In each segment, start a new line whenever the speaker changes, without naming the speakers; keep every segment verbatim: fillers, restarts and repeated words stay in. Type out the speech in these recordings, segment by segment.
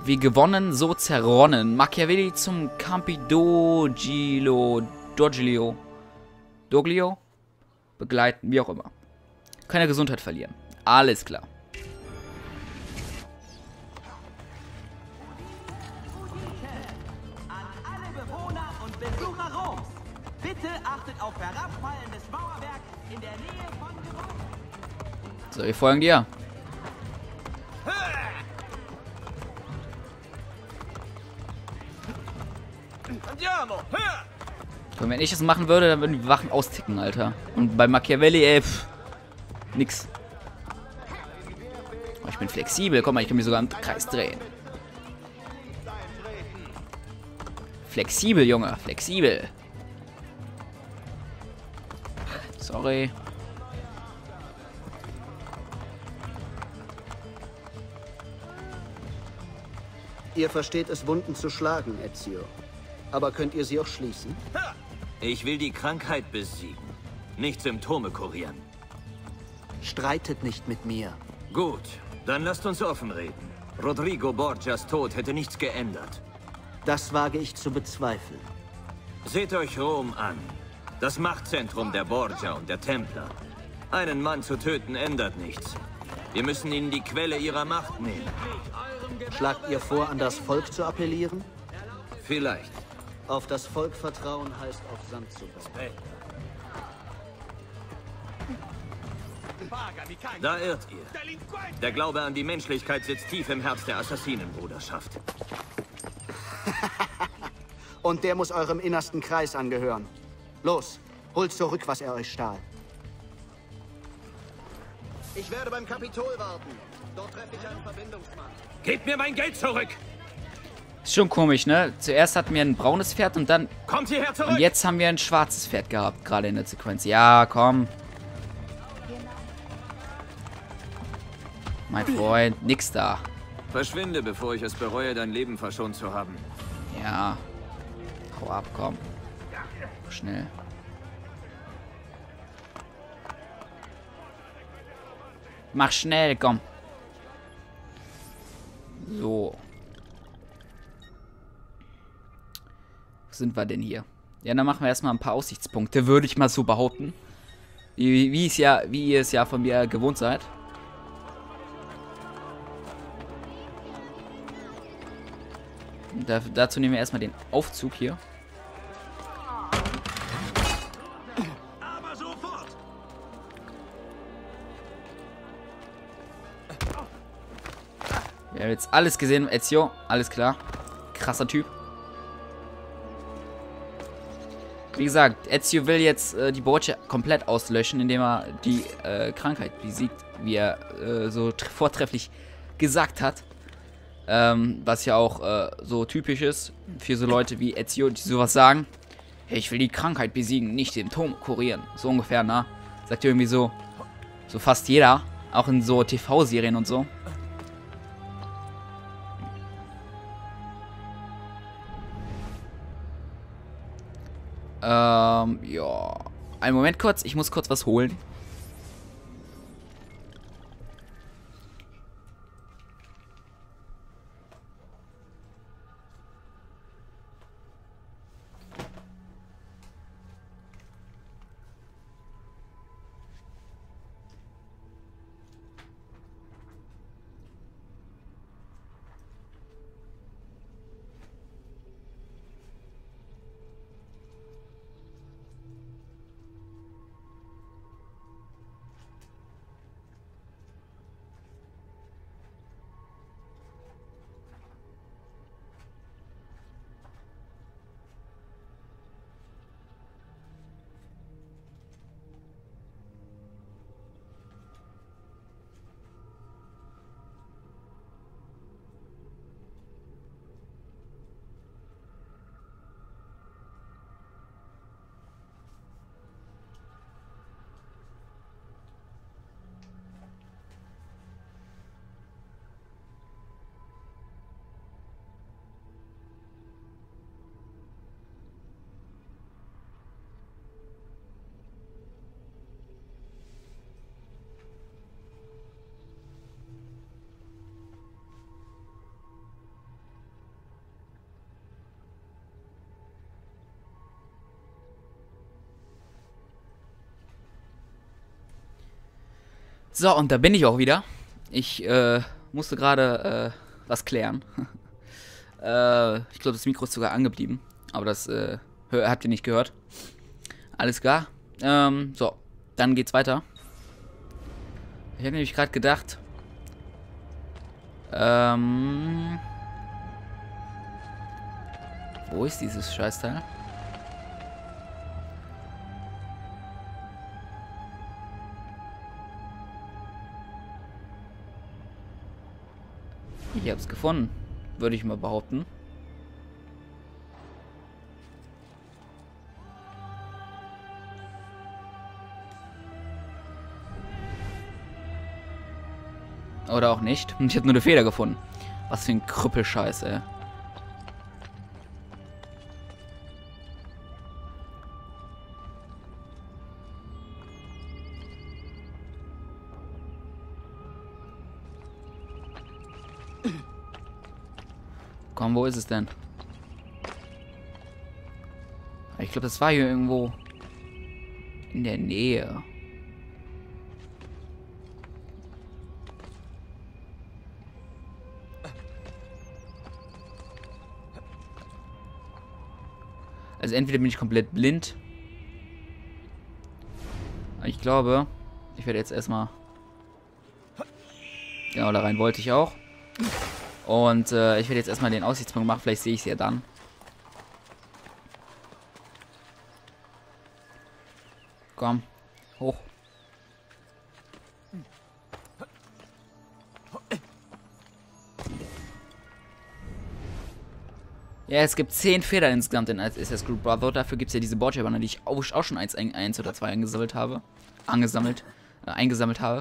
Wie gewonnen, so zerronnen. Machiavelli zum Campidogilo. Doglio. Doglio? Begleiten, wie auch immer. Keine Gesundheit verlieren. Alles klar.
An alle Bewohner und Besucher Roms. Bitte achtet auf herabfallendes Mauerwerk in der Nähe von Gebäuden.
So, wir folgen dir.
Andiamo!
Und wenn ich das machen würde, dann würden die Wachen austicken, Alter. Und bei Machiavelli, ey, pff, nix. Oh, ich bin flexibel. Guck mal, ich kann mich sogar im Kreis drehen. Flexibel, Junge. Flexibel. Sorry.
Ihr versteht es, Wunden zu schlagen, Ezio. Aber könnt ihr sie auch schließen?
Ich will die Krankheit besiegen, nicht Symptome kurieren.
Streitet nicht mit mir.
Gut, dann lasst uns offen reden. Rodrigo Borgias Tod hätte nichts geändert.
Das wage ich zu bezweifeln.
Seht euch Rom an. Das Machtzentrum der Borgia und der Templer. Einen Mann zu töten ändert nichts. Wir müssen ihnen die Quelle ihrer Macht nehmen.
Schlagt ihr vor, an das Volk zu appellieren?
Vielleicht.
Auf das Volk vertrauen heißt auf Sand zu bauen.
Da irrt ihr. Der Glaube an die Menschlichkeit sitzt tief im Herz der Assassinenbruderschaft.
Und der muss eurem innersten Kreis angehören. Los, holt zurück, was er euch stahl. Ich werde beim Kapitol warten. Dort treffe ich einen Verbindungsmann.
Gebt mir mein Geld zurück!
Ist schon komisch, ne? Zuerst hatten wir ein braunes Pferd und dann...
Kommt hierher zurück!
Und jetzt haben wir ein schwarzes Pferd gehabt, gerade in der Sequenz. Ja, komm. Mein Freund, nix da.
Verschwinde, bevor ich es bereue, dein Leben verschont zu haben.
Ja. Hau ab, komm. Schnell. Mach schnell, komm. So. Wo sind wir denn hier? Ja, dann machen wir erstmal ein paar Aussichtspunkte, würde ich mal so behaupten. Wie, wie, es ja, wie ihr es ja von mir gewohnt seid. Da, dazu nehmen wir erstmal den Aufzug hier.
Aber sofort!
Wir haben jetzt alles gesehen, Ezio. Alles klar. Krasser Typ. Wie gesagt, Ezio will jetzt äh, die Borgia komplett auslöschen, indem er die äh, Krankheit besiegt, wie er äh, so vortrefflich gesagt hat. Ähm, was ja auch äh, so typisch ist für so Leute wie Ezio, die sowas sagen. Hey, ich will die Krankheit besiegen, nicht den Symptom kurieren. So ungefähr, ne? Sagt irgendwie so, so fast jeder. Auch in so T V-Serien und so. Ähm, ja. Einen Moment kurz, ich muss kurz was holen. So, und da bin ich auch wieder. Ich äh, musste gerade äh, was klären. äh, ich glaube, das Mikro ist sogar angeblieben. Aber das äh, habt ihr nicht gehört. Alles klar. Ähm, so, dann geht's weiter. Ich habe nämlich gerade gedacht... Ähm... Wo ist dieses Scheißteil? Ich hab's gefunden, würde ich mal behaupten. Oder auch nicht. Ich habe nur eine Feder gefunden. Was für ein Krüppelscheiß, ey. Komm, wo ist es denn? Ich glaube, das war hier irgendwo in der Nähe. Also entweder bin ich komplett blind. Ich glaube, ich werde jetzt erstmal... Genau, da rein wollte ich auch. Und äh, ich werde jetzt erstmal den Aussichtspunkt machen. Vielleicht sehe ich es ja dann. Komm, hoch. Ja, es gibt zehn Federn insgesamt in Assassin's Creed Brotherhood. Dafür gibt es ja diese Borgia-Banner, die ich auch, auch schon eins, eins oder zwei eingesammelt habe. Angesammelt. Äh, eingesammelt habe.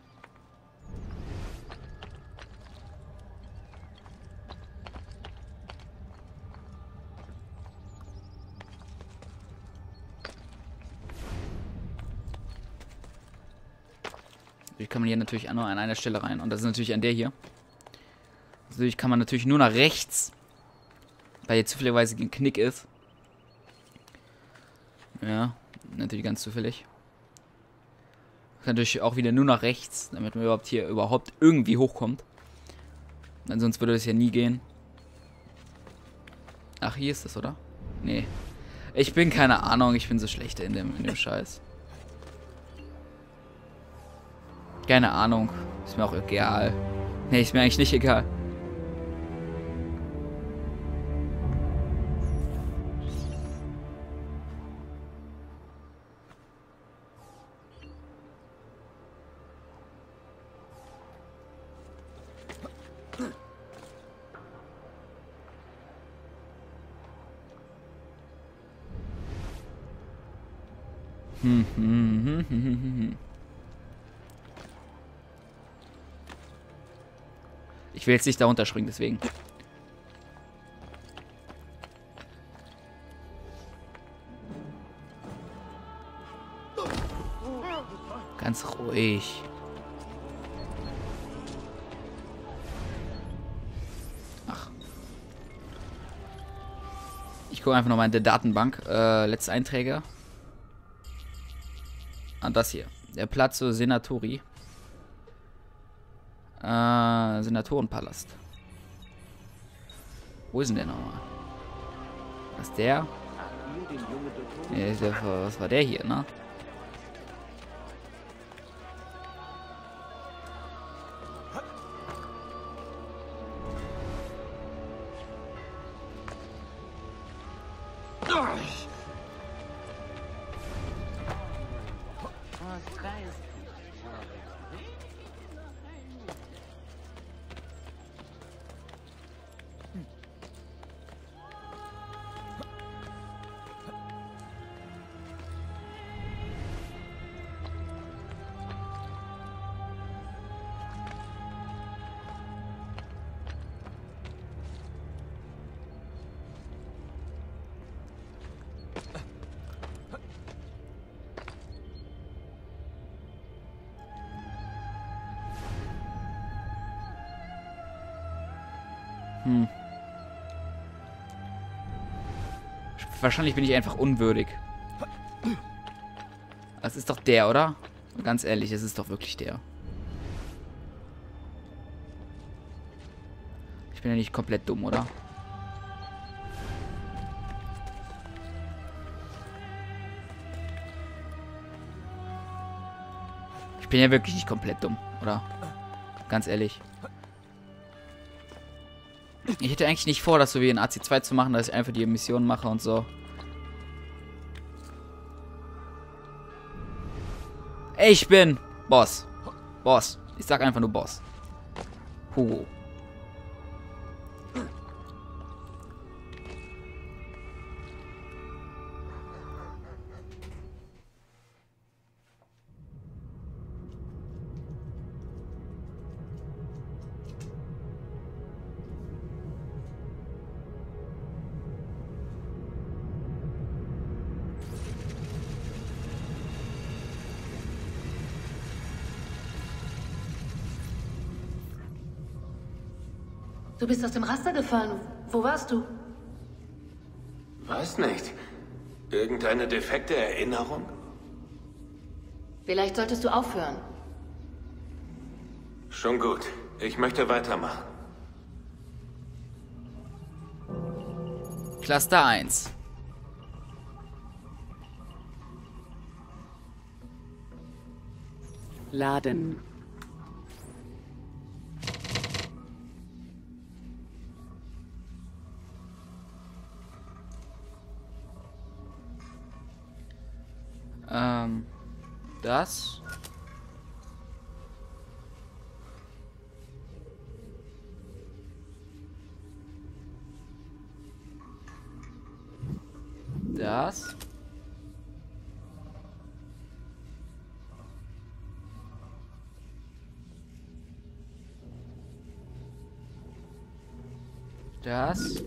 Natürlich kann man hier natürlich nur an einer Stelle rein. Und das ist natürlich an der hier. Natürlich kann man natürlich nur nach rechts. Weil hier zufälligerweise ein Knick ist. Ja, natürlich ganz zufällig. Natürlich auch wieder nur nach rechts, damit man überhaupt hier überhaupt irgendwie hochkommt. Ansonsten würde es ja nie gehen. Ach, hier ist das, oder? Nee. Ich bin keine Ahnung, ich bin so schlecht in dem, in dem Scheiß. Keine Ahnung. Ist mir auch egal. Nee, ist mir eigentlich nicht egal. Hm, hm, hm, hm, hm, hm. Ich will jetzt nicht da runterspringen, deswegen. Ganz ruhig. Ach. Ich gucke einfach nochmal in der Datenbank. Äh, letzte Einträge. Ah, das hier. Der Palazzo Senatori. Äh, Senatorenpalast. Wo ist denn der nochmal? Was ist der? Ja, der? Was war der hier, ne? Hm. Wahrscheinlich bin ich einfach unwürdig. Das ist doch der, oder? Ganz ehrlich, es ist doch wirklich der. Ich bin ja nicht komplett dumm, oder? Ich bin ja wirklich nicht komplett dumm, oder? Ganz ehrlich. Ich hätte eigentlich nicht vor, das so wie in A C zwei zu machen, dass ich einfach die Mission mache und so. Ich bin Boss. Boss. Ich sag einfach nur Boss. Hugo.
Du bist aus dem Raster gefallen. Wo warst du?
Weiß nicht. Irgendeine defekte Erinnerung?
Vielleicht solltest du aufhören.
Schon gut. Ich möchte weitermachen.
Cluster eins.
Laden.
Ähm, das. Das. Das.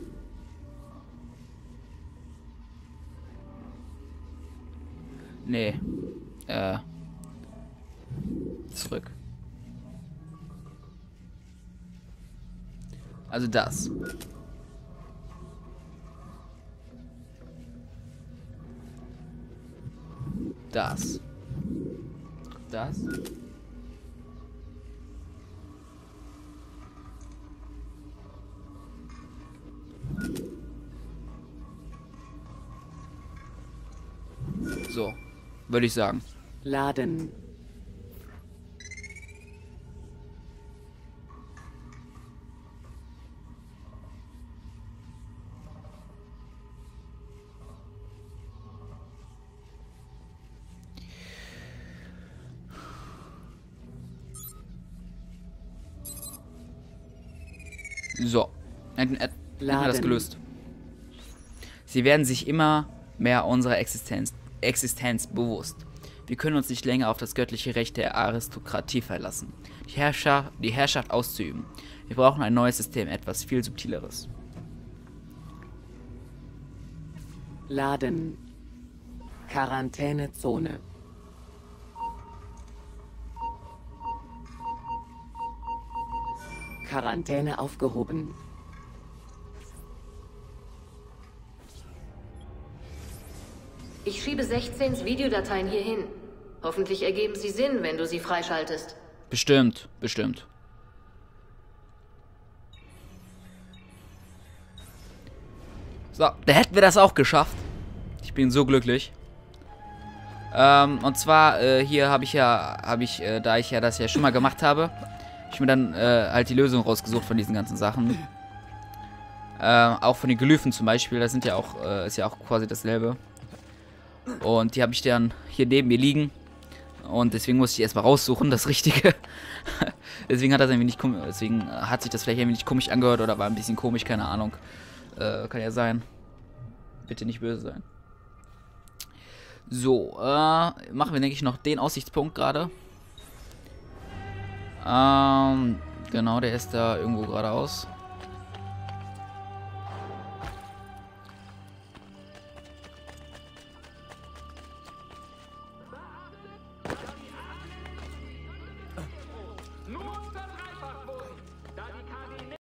Nee. Äh. Zurück. Also das. Das. Das. So, würde ich sagen.
Laden.
So. Hätten hätten wir das
Laden.
gelöst. Sie werden sich immer mehr unserer Existenz, Existenz bewusst. Wir können uns nicht länger auf das göttliche Recht der Aristokratie verlassen, die, Herrscher, die Herrschaft auszuüben. Wir brauchen ein neues System, etwas viel subtileres.
Laden. Quarantänezone. Quarantäne aufgehoben.
Ich schiebe sechzehn Videodateien hier hin. Hoffentlich ergeben sie Sinn, wenn du sie freischaltest.
Bestimmt, bestimmt. So, da hätten wir das auch geschafft. Ich bin so glücklich. Ähm, und zwar, äh, hier habe ich ja, habe ich, äh, da ich ja das ja schon mal gemacht habe, ich mir dann äh, halt die Lösung rausgesucht von diesen ganzen Sachen. Äh, auch von den Glyphen zum Beispiel, das sind ja auch, äh, ist ja auch quasi dasselbe. Und die habe ich dann hier neben mir liegen. Und deswegen musste ich erstmal raussuchen, das Richtige. deswegen hat das ein wenig komisch, deswegen hat sich das vielleicht ein wenig komisch angehört oder war ein bisschen komisch, keine Ahnung. Äh, kann ja sein. Bitte nicht böse sein. So, äh, machen wir, denke ich, noch den Aussichtspunkt gerade. Ähm, genau, der ist da irgendwo geradeaus.